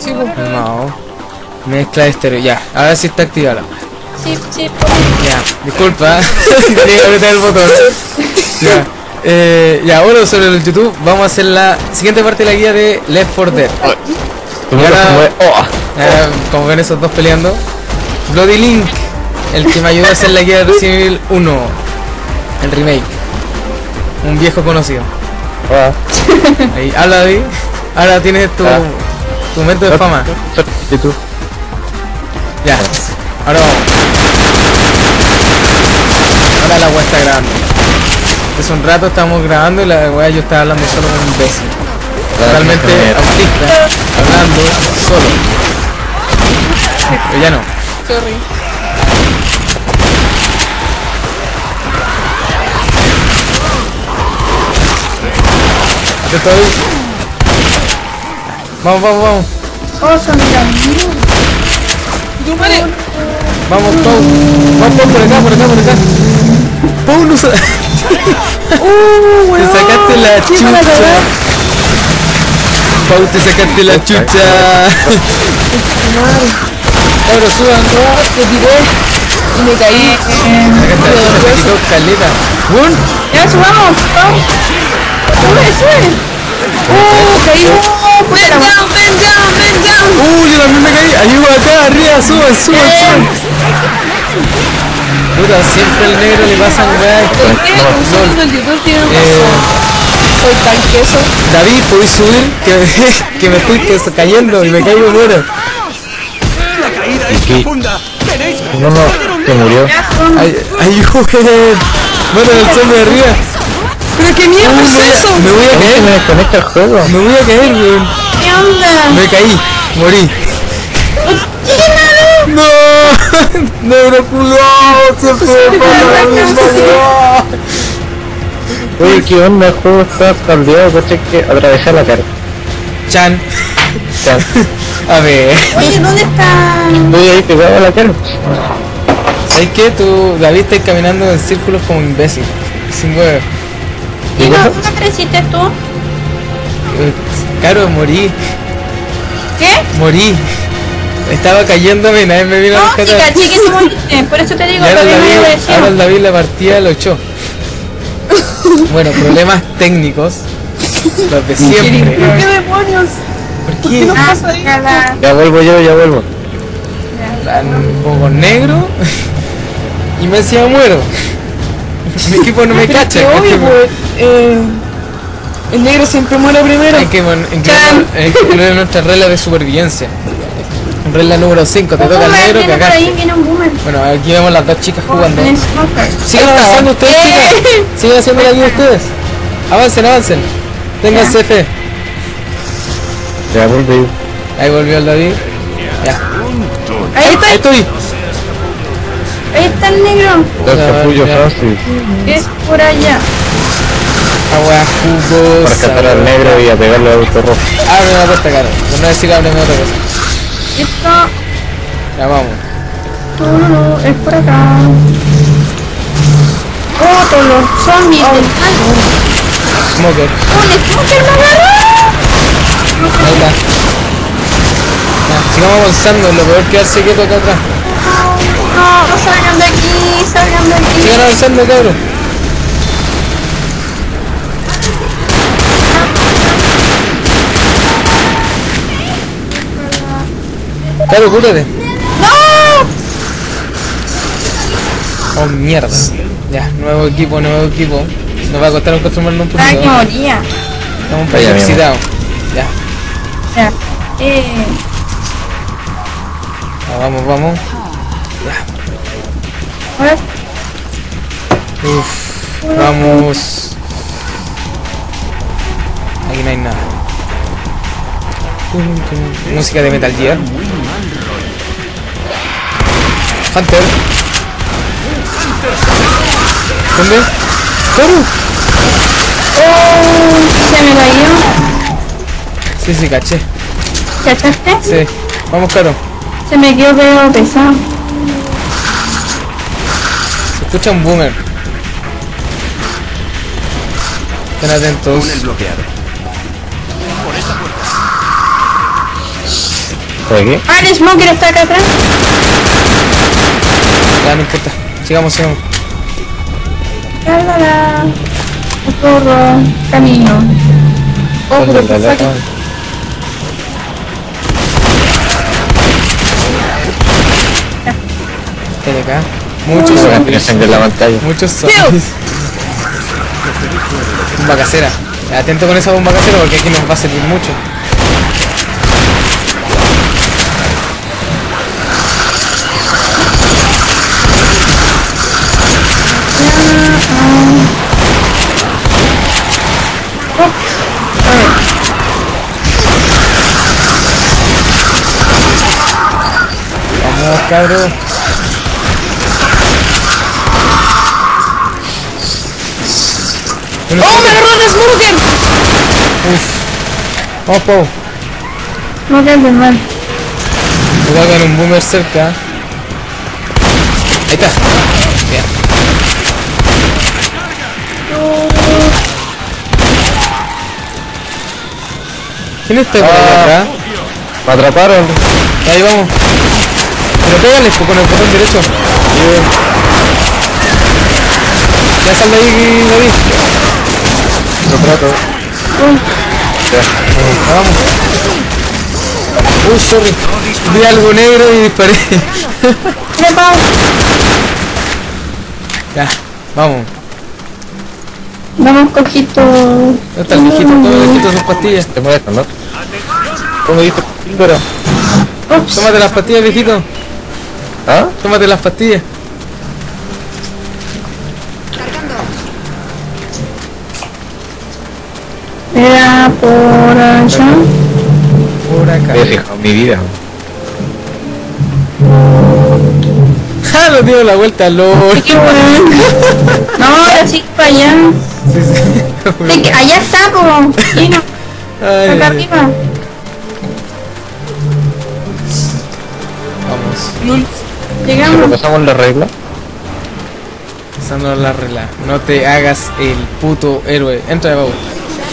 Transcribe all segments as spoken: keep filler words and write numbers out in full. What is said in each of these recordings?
Sí, pues. No. Mezcla de estéreo. Ya, a ver si está activada la. Sí, sí. Ya, disculpa. Tenía que apretar el botón. Ya. Eh, ya, ahora sobre el YouTube vamos a hacer la siguiente parte de la guía de Left four Dead. Y ahora, ahora, como ven esos dos peleando, Bloody Link, el que me ayudó a hacer la guía de Resident Evil uno, el remake, un viejo conocido. Ahí, habla David, ahora tienes tu, tu momento de fama. Ya, ahora vamos. Ahora la wea está grabando. Hace un rato estábamos grabando y la wea yo estaba hablando solo con un imbécil. Totalmente autista, hablando solo. Pero ya no. Sorry. Yo estoy. Vamos, vamos, vamos. Oh, son amigos. ¡Tú, vale! Vamos, Pau. Vamos, Pau, por acá, por acá, por acá. Pau, no sa... Uh, Te sacaste la chucha. Pau, te sacaste la chucha. Ahora suban. Te tiré y me caí. Sacaste la chucha, te quitó caleta. ¿Bun? Ya subamos, vamos. Sube, sube. Uh, caí. ¡Ven down, ven down, ven down! Uh, yo también me caí. Ayuda acá, arriba, suban, suban, suban. Puta, siempre al negro le pasan weas. ¿Por qué? Un segundo el YouTube tiene Eh, razón. Soy tan queso. David, ¿podéis subir? Que, que me estoy que- cayendo y me caigo y muero. No, no, se murió. Ay, ayuden. Bueno, el zombie de arriba. ¿Pero qué mierda Uh, es me voy a- eso? Me voy a ¿Cómo se caer. me desconecta el juego? Me voy a caer, weón. ¿Qué onda? Me caí. Morí. No. Negro cuidado. Siempre me pasa la misma weá. Oye, ¿qué onda? El juego está caldeado, coche que atravesar la cara. Chan. Ya, A ver. Oye, ¿dónde está? estoy ahí pegado a la cara. ¿Sabes qué? Tú, David, estás caminando en círculos como imbécil. Sin huevo. ¿Y no, ¿dónde apareciste tú? Eh, Caro, morí. ¿Qué? Morí. Estaba cayéndome y nadie me vino a No, sí, rescatar. caché que te moriste. Por eso te digo, Y ahora el todavía no David, apareció. ahora el David la partida lo echó. Bueno, problemas técnicos. Los de siempre. ¿Qué demonios? ¿Por qué? no Ah, pasa ahí? cala. Ya vuelvo yo, ya vuelvo. Un poco negro. Y me decía muero. Mi equipo no me Pero es cacha. que ¿cachai? obvio, pues, eh, el negro siempre muere primero. Hay que mon- incluir, hay que incluir nuestras reglas de supervivencia. Regla número cinco, te Un toca el boomer, negro, viene por ahí, cagaste. viene un boomer. Bueno, aquí vemos las dos chicas jugando. En smoker. Sigan avanzando ustedes, chicas. Sigan haciendo la guía ustedes. Avancen, avancen. Ténganse fe. Ya vuelvo yo. Ahí volvió el David. Ya. Ahí está, Ahí estoy. ahí está el negro. Dos Ya, capullos ya. Francis. Es por allá. Agua jugosa. Para rescatar al negro y a pegarle al auto rojo. Abre la puerta, caro. Por no decir ábreme otra cosa. Esto, Ya vamos. tururú, es por acá. Oh, todos los zombies del mal. Smoker. ¡Un smoker me agarró! Ahí está. Ya, sigamos avanzando. Lo peor que quedarse quieto acá atrás. No, no salgan de aquí, salgan de aquí. Sigan avanzando, cabrón. Claro, cúrate. ¡No! Oh, mierda. Ya, nuevo equipo, nuevo equipo. Nos va a costar acostumbrarnos un Ah, poquito. que moría. Estamos un poco Vaya, excitados. Ya. Ya. Eh, Ya, vamos, vamos. ahora Uf, vamos. Aquí no hay nada. Música de Metal Gear. Hunter. ¿Dónde? ¡Caro! oh, se me cayó. Sí, sí, caché. ¿Cachaste? Sí. Vamos, Caro. Se me quedó pegado pesado. Se escucha un boomer. Estén atentos. Túnel bloqueado. Por esta puerta. ¿Por aquí? Ah, el smoker está acá atrás. Ya, no importa. Sigamos, sigamos. Cálala. Corro. Camino. Oh, pero qué la fucking... T D K. Muchos Tiene zombies. sangre en la pantalla. Muchos zombies. Bomba casera. Atento con esa bomba casera porque aquí nos va a servir mucho. Vamos, cabros. ¡Oh, me agarró el smoker! Vamos, Pau. No te haces mal. Cuidado con un boomer cerca. Ahí está. Bien. ¿Quién está por ahí Ah. atrás? Me atraparon. Ahí vamos. Pero pégale pues, con el botón derecho. Ya sal de ahí, David. Lo trato. Ya, vamos. Uy, sorry. Vi algo negro y disparé. Trepa. Ya, vamos. Vamos, cojito. ¿Dónde está el viejito? Toma el viejito sus pastillas. Te molestan, ¿no? ¿Cómo dijiste? Pero... Ups. Tómate las pastillas, viejito. ¿Ah? Tómate las pastillas. Era por allá. Por acá. Me he fijado en mi vida. ¡Ja! Lo dio la vuelta, lol. Qué bueno. No, ahora sí para allá. Sí, sí. Sí, que allá está, como. Lleno. Ay, Acá ay, ay. arriba. Vamos. Lul. Si Llegamos. repasamos la regla. Esa no es la regla. No te hagas el puto héroe. Entra de baúl.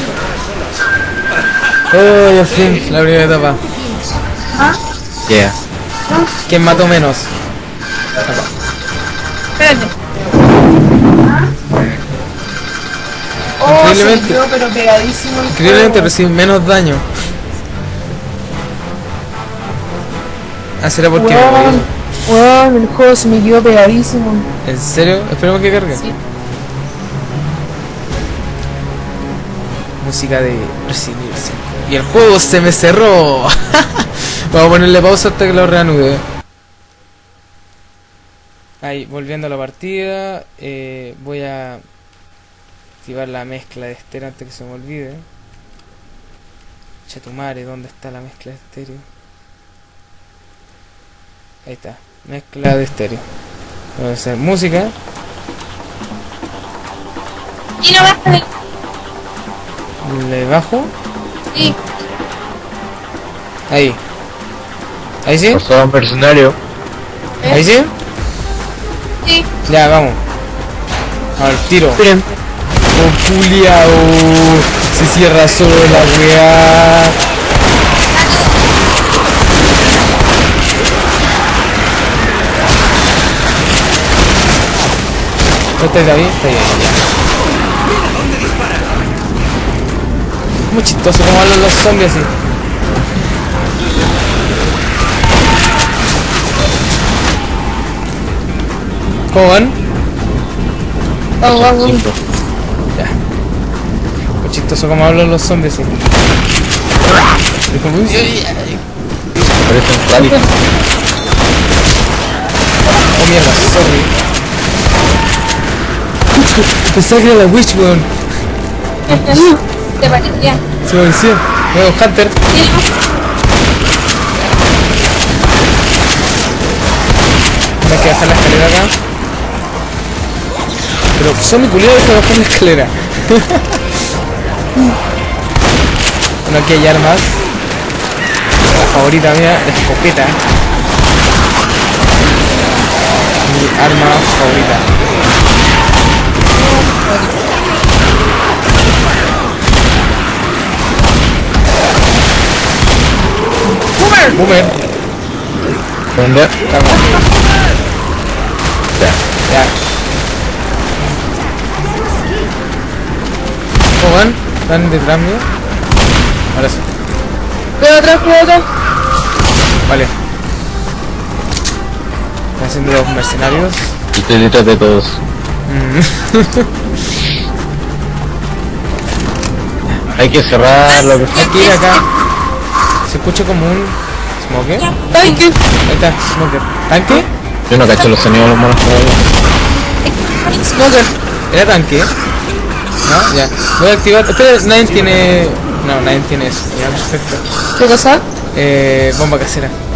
Oh, al fin, la primera etapa. Ah, Yeah. ¿Quién mató menos? espérate. Oh, se Increíblemente. quedó pero pegadísimo el Increíblemente juego. recibe menos daño. Ah, será porque me Weón, morí. weón, el juego se me quedó pegadísimo. ¿En serio? Esperemos que cargue. Sí. Música de Resident Evil cinco. Y el juego se me cerró. Vamos a ponerle pausa hasta que lo reanude. Ahí, volviendo a la partida. eh, voy a activar la mezcla de estéreo antes que se me olvide. Chetumare, ¿dónde está la mezcla de estéreo? Ahí está, mezcla de estéreo. Voy a hacer música. Y no baja de. Le bajo. Sí. Ahí. Ahí sí. Pasó a un mercenario. Ahí sí. Sí. Ya, vamos. Al tiro. Esperen. Oh, culiao. Se cierra solo la weá. ¿No estáis David? Está bien, ya. Muy chistoso como hablan los zombies así. ¿Cómo van? Vamos, vamos. Cinco. Ya. Muy chistoso como hablan los zombies así. Es como... Parece un rally. Oh mierda, sorry. Pensaba que era la Witch, weón. Te parecía. Se me decía. Nuevo Hunter. No hay que bajar la escalera acá. Pero son mi culiado deja bajar la escalera. Bueno, aquí hay armas. La favorita mía, la escopeta. Mi arma favorita. Boomer. Boomer. ¿Dónde? Estamos. Ya. Ya. ¿Cómo van? ¿Están detrás mío? Ahora sí. Cuidado atrás, cuidado atrás. Vale. Están haciendo los mercenarios. Estoy detrás de todos. Mm. Hay que cerrar lo que Hay que ir acá. Se escucha como un... ¿Smoker? Tanque. Ahí está, Smoker. ¿Tanque? Yo no cacho los sonidos de los monos todavía. Smoker. ¿Era tanque? No, ya. Voy a activar... Espera, nadie tiene... No, nadie tiene eso. Ya, perfecto. ¿Qué cosa? Eh, bomba casera.